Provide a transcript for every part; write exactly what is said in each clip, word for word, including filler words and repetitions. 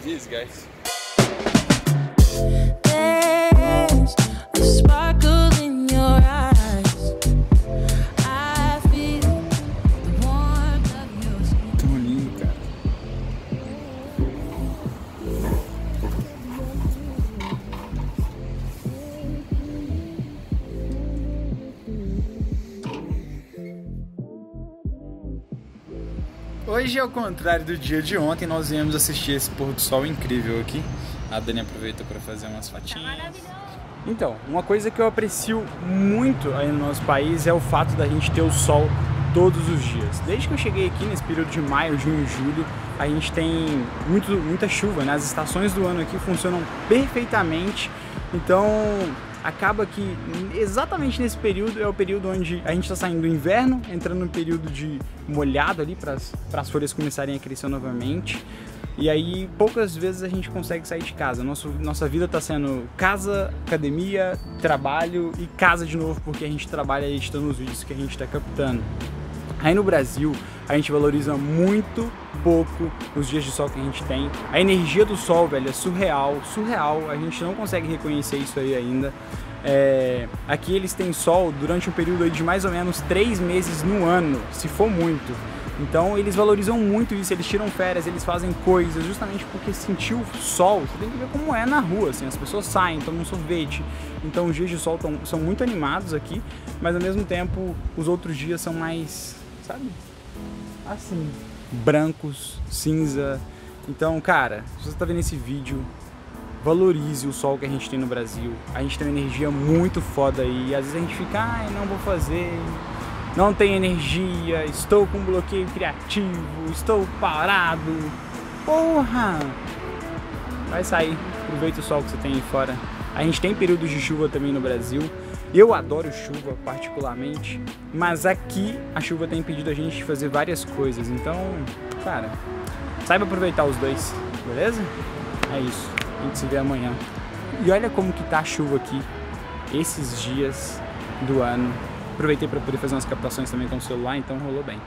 these guys. There's a sparkle in your eyes. I feel the warmth of your skin. Tão lindo, cara. Hoje, ao contrário do dia de ontem, nós viemos assistir esse pôr do sol incrível aqui. A Dani aproveitou para fazer umas fotinhas. Então, uma coisa que eu aprecio muito aí no nosso país é o fato da gente ter o sol todos os dias. Desde que eu cheguei aqui nesse período de maio, junho e julho, a gente tem muito, muita chuva, né? As estações do ano aqui funcionam perfeitamente, então acaba que exatamente nesse período é o período onde a gente está saindo do inverno, entrando no período de molhado ali para as folhas começarem a crescer novamente. E aí poucas vezes a gente consegue sair de casa. Nosso, nossa vida está sendo casa, academia, trabalho e casa de novo, porque a gente trabalha editando os vídeos que a gente está captando. Aí no Brasil a gente valoriza muito pouco os dias de sol que a gente tem. A energia do sol, velho, é surreal, surreal. A gente não consegue reconhecer isso aí ainda. É, aqui eles têm sol durante um período aí de mais ou menos três meses no ano, se for muito. Então eles valorizam muito isso, eles tiram férias, eles fazem coisas, justamente porque sentir o sol, você tem que ver como é na rua, assim, as pessoas saem, tomam sorvete. Então os dias de sol tão, são muito animados aqui, mas ao mesmo tempo os outros dias são mais, sabe, assim, brancos, cinza. Então, cara, se você está vendo esse vídeo, valorize o sol que a gente tem no Brasil. A gente tem uma energia muito foda aí, e às vezes a gente fica, ai, não vou fazer... Não tenho energia, estou com bloqueio criativo, estou parado. Porra! Vai sair, aproveita o sol que você tem aí fora. A gente tem períodos de chuva também no Brasil. Eu adoro chuva particularmente, mas aqui a chuva tem impedido a gente de fazer várias coisas. Então, cara, saiba aproveitar os dois, beleza? É isso, a gente se vê amanhã. E olha como que tá a chuva aqui, esses dias do ano. Aproveitei para poder fazer umas captações também com o celular, então rolou bem.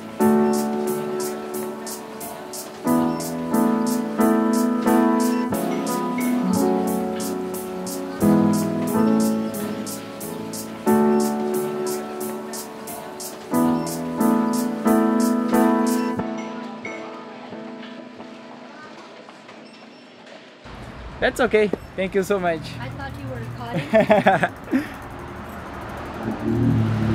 That's okay. Thank you so much. I thought you were recording.